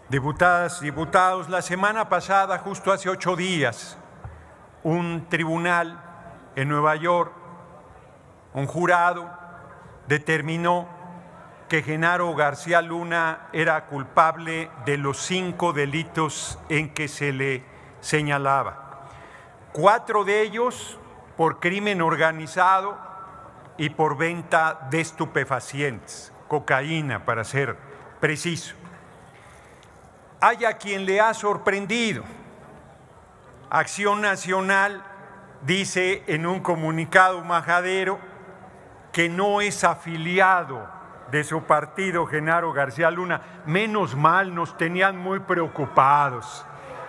Diputadas, diputados, la semana pasada, justo hace 8 días, un tribunal en Nueva York, un jurado, determinó que Genaro García Luna era culpable de los 5 delitos en que se le señalaba. 4 de ellos por crimen organizado y por venta de estupefacientes, cocaína para ser preciso. Hay a quien le ha sorprendido. Acción Nacional dice en un comunicado majadero que no es afiliado de su partido Genaro García Luna. Menos mal, nos tenían muy preocupados.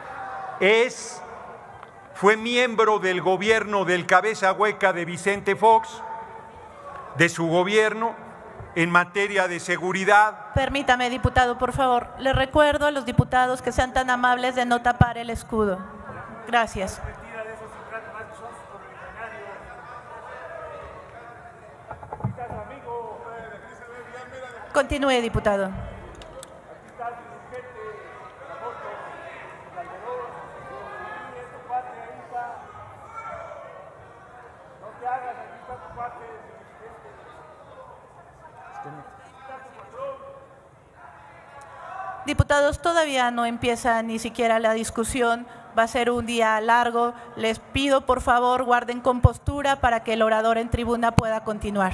Fue miembro del gobierno del cabeza hueca de Vicente Fox, de su gobierno, en materia de seguridad. Permítame, diputado, por favor. Le recuerdo a los diputados que sean tan amables de no tapar el escudo. Gracias. Continúe, diputado. Diputados, todavía no empieza ni siquiera la discusión, va a ser un día largo. Les pido, por favor, guarden compostura para que el orador en tribuna pueda continuar.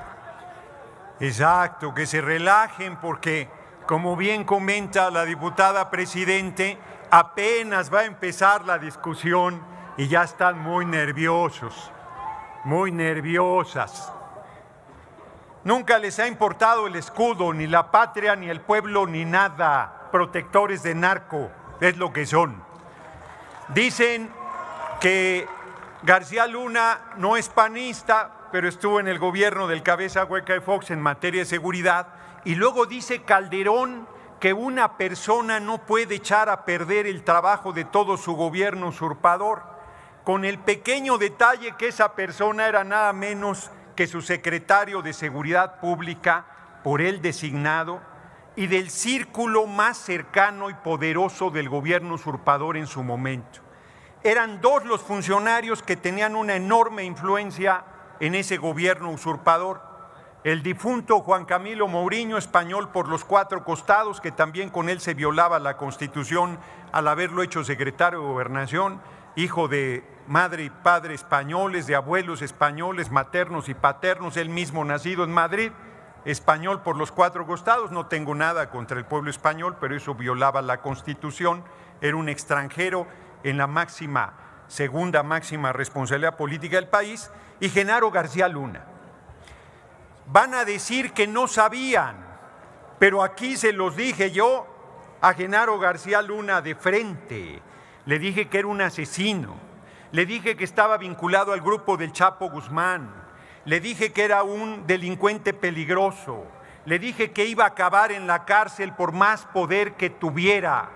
Exacto, que se relajen porque, como bien comenta la diputada presidente, apenas va a empezar la discusión y ya están muy nerviosos, muy nerviosas. Nunca les ha importado el escudo, ni la patria, ni el pueblo, ni nada. Protectores de narco, es lo que son. Dicen que García Luna no es panista, pero estuvo en el gobierno del cabeza hueca de Fox en materia de seguridad. Y luego dice Calderón que una persona no puede echar a perder el trabajo de todo su gobierno usurpador, con el pequeño detalle que esa persona era nada menos que su secretario de Seguridad Pública, por él designado, y del círculo más cercano y poderoso del gobierno usurpador en su momento. Eran 2 los funcionarios que tenían una enorme influencia en ese gobierno usurpador. El difunto Juan Camilo Mourinho, español por los 4 costados, que también con él se violaba la Constitución al haberlo hecho secretario de Gobernación, hijo de madre y padre españoles, de abuelos españoles, maternos y paternos, él mismo nacido en Madrid, español por los 4 costados. No tengo nada contra el pueblo español, pero eso violaba la Constitución. Era un extranjero en la segunda máxima responsabilidad política del país. Y Genaro García Luna. Van a decir que no sabían, pero aquí se los dije yo a Genaro García Luna de frente. Le dije que era un asesino, le dije que estaba vinculado al grupo del Chapo Guzmán, le dije que era un delincuente peligroso, le dije que iba a acabar en la cárcel por más poder que tuviera.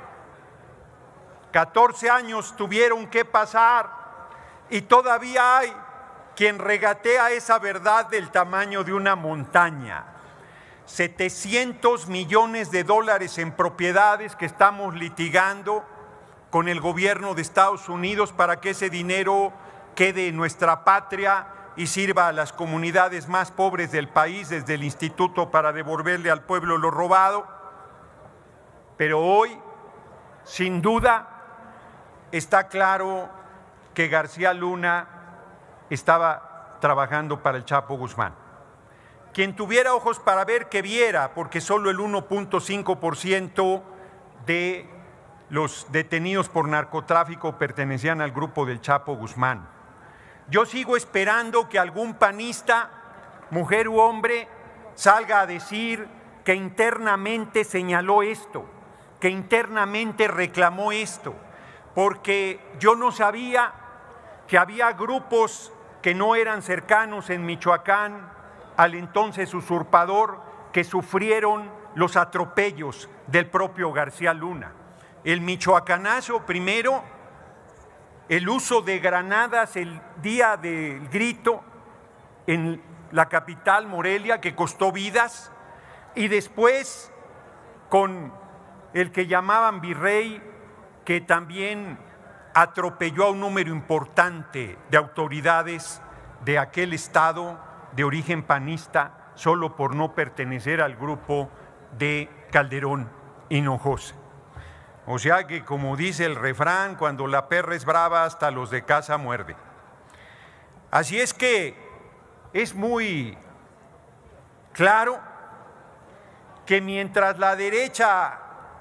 14 años tuvieron que pasar y todavía hay quien regatea esa verdad del tamaño de una montaña. 700 millones de dólares en propiedades que estamos litigando con el gobierno de Estados Unidos para que ese dinero quede en nuestra patria y sirva a las comunidades más pobres del país, desde el Instituto para devolverle al pueblo lo robado. Pero hoy, sin duda, está claro que García Luna estaba trabajando para el Chapo Guzmán. Quien tuviera ojos para ver, que viera, porque solo el 1.5% de los detenidos por narcotráfico pertenecían al grupo del Chapo Guzmán. Yo sigo esperando que algún panista, mujer u hombre, salga a decir que internamente señaló esto, que internamente reclamó esto, porque yo no sabía que había grupos que no eran cercanos en Michoacán al entonces usurpador que sufrieron los atropellos del propio García Luna. El michoacanazo primero, el uso de granadas el día del grito en la capital Morelia, que costó vidas, y después con el que llamaban virrey, que también atropelló a un número importante de autoridades de aquel estado de origen panista solo por no pertenecer al grupo de Calderón Hinojosa. O sea que, como dice el refrán, cuando la perra es brava, hasta los de casa muerde. Así es que es muy claro que mientras la derecha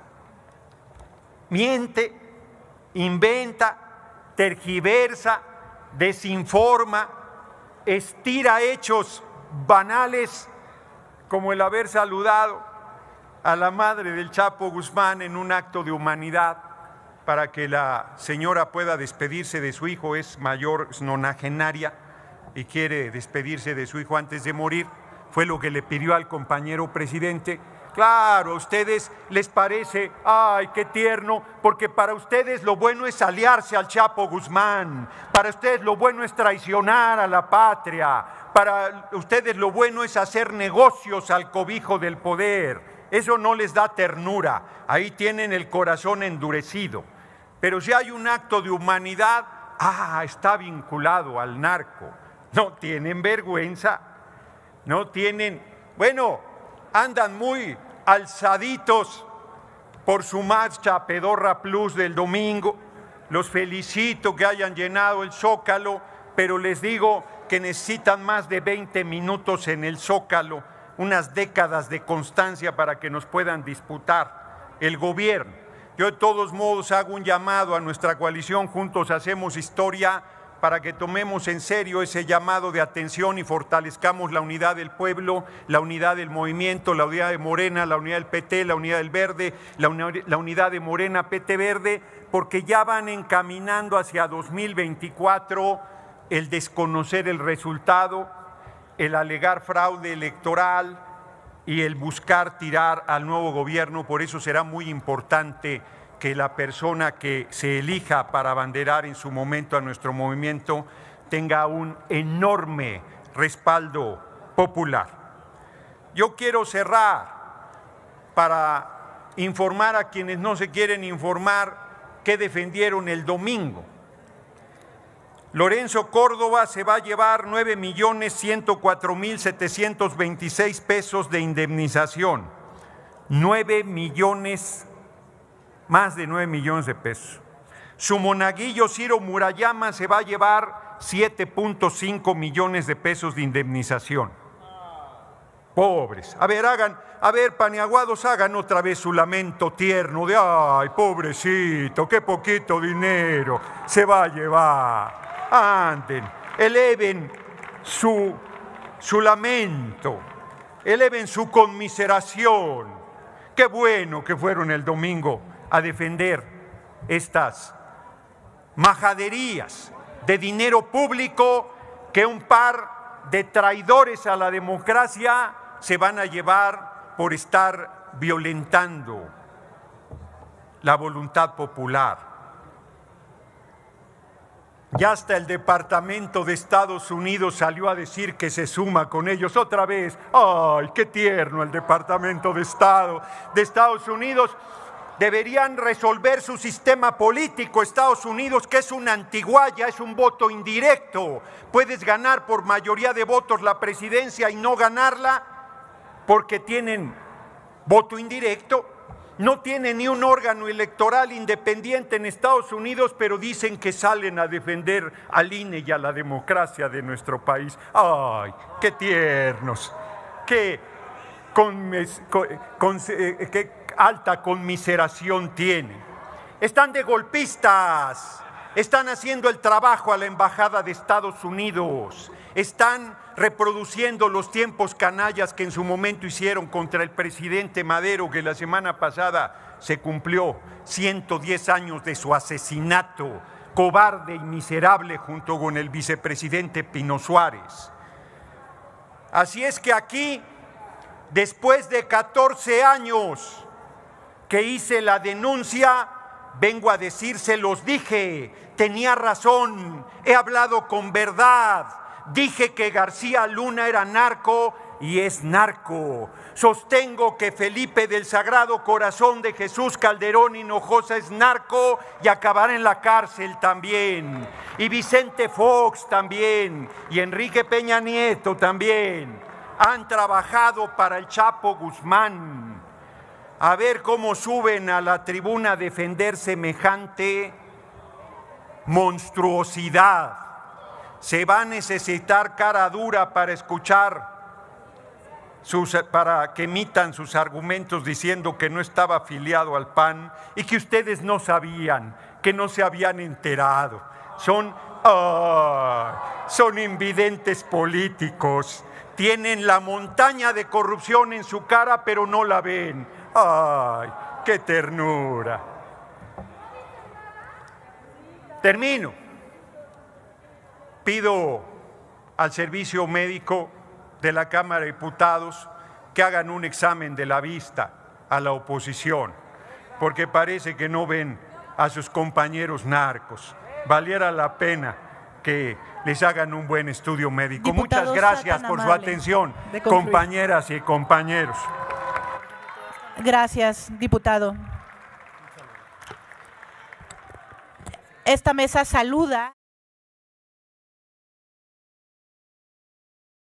miente, inventa, tergiversa, desinforma, estira hechos banales como el haber saludado a la madre del Chapo Guzmán en un acto de humanidad para que la señora pueda despedirse de su hijo, es mayor, es nonagenaria y quiere despedirse de su hijo antes de morir, fue lo que le pidió al compañero presidente. Claro, a ustedes les parece, ay, qué tierno, porque para ustedes lo bueno es aliarse al Chapo Guzmán, para ustedes lo bueno es traicionar a la patria, para ustedes lo bueno es hacer negocios al cobijo del poder. Eso no les da ternura, ahí tienen el corazón endurecido. Pero si hay un acto de humanidad, está vinculado al narco. No tienen vergüenza, no tienen, andan muy alzaditos por su marcha Pedorra Plus del domingo. Los felicito que hayan llenado el Zócalo, pero les digo que necesitan más de 20 minutos en el Zócalo, unas décadas de constancia para que nos puedan disputar el gobierno. Yo de todos modos hago un llamado a nuestra coalición Juntos Hacemos Historia para que tomemos en serio ese llamado de atención y fortalezcamos la unidad del pueblo, la unidad del movimiento, la unidad de Morena, la unidad del PT, la unidad del Verde, la unidad de Morena, PT Verde, porque ya van encaminando hacia 2024 el desconocer el resultado, el alegar fraude electoral y el buscar tirar al nuevo gobierno. Por eso será muy importante que la persona que se elija para abanderar en su momento a nuestro movimiento tenga un enorme respaldo popular. Yo quiero cerrar para informar a quienes no se quieren informar qué defendieron el domingo. Lorenzo Córdoba se va a llevar 9,104,726 pesos de indemnización. 9 millones, más de 9 millones de pesos. Su monaguillo Ciro Murayama se va a llevar 7.5 millones de pesos de indemnización. Pobres. A ver, paniaguados, hagan otra vez su lamento tierno de ay, pobrecito, qué poquito dinero se va a llevar. Anden, eleven su lamento, eleven su conmiseración. Qué bueno que fueron el domingo a defender estas majaderías de dinero público que un par de traidores a la democracia se van a llevar por estar violentando la voluntad popular. Ya hasta el Departamento de Estados Unidos salió a decir que se suma con ellos otra vez. ¡Ay, qué tierno el Departamento de Estados Unidos! Deberían resolver su sistema político. Estados Unidos, que es una antiguaya, es un voto indirecto. Puedes ganar por mayoría de votos la presidencia y no ganarla porque tienen voto indirecto. No tienen ni un órgano electoral independiente en Estados Unidos, pero dicen que salen a defender al INE y a la democracia de nuestro país. ¡Ay, qué tiernos! ¡Qué alta conmiseración tienen! Están de golpistas, están haciendo el trabajo a la Embajada de Estados Unidos, están reproduciendo los tiempos canallas que en su momento hicieron contra el presidente Madero, que la semana pasada se cumplió 110 años de su asesinato cobarde y miserable junto con el vicepresidente Pino Suárez. Así es que aquí, después de 14 años que hice la denuncia, vengo a decir, se los dije, tenía razón, he hablado con verdad. Dije que García Luna era narco y es narco. Sostengo que Felipe del Sagrado Corazón de Jesús Calderón Hinojosa es narco y acabará en la cárcel también. Y Vicente Fox también, y Enrique Peña Nieto también. Han trabajado para el Chapo Guzmán. A ver cómo suben a la tribuna a defender semejante monstruosidad. Se va a necesitar cara dura para escuchar, para que emitan sus argumentos diciendo que no estaba afiliado al PAN y que ustedes no sabían, que no se habían enterado. Son invidentes políticos. Tienen la montaña de corrupción en su cara, pero no la ven. ¡Ay, qué ternura! Termino. Pido al servicio médico de la Cámara de Diputados que hagan un examen de la vista a la oposición, porque parece que no ven a sus compañeros narcos. Valiera la pena que les hagan un buen estudio médico. Diputado, muchas gracias por su atención, compañeras y compañeros. Gracias, diputado. Esta mesa saluda